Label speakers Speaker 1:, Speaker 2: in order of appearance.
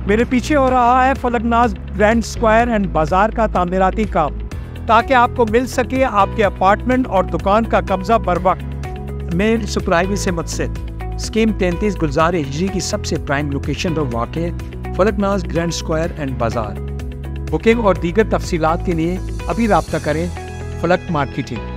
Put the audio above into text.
Speaker 1: मेरे पीछे हो रहा है फलकनाज ग्रैंड स्क्वायर एंड बाजार का तामीराती काम, ताकि आपको मिल सके आपके अपार्टमेंट और दुकान का कब्जा बर वक्त। मेन सुपराइवी से मुतसिद स्कीम 33 गुलजार हिजरी की सबसे प्राइम लोकेशन पर वाक़ फलकनाज ग्रैंड स्क्वायर एंड बाजार। बुकिंग और दीगर तफसीलात के लिए अभी रब्ता करें फलक मार्केटिंग।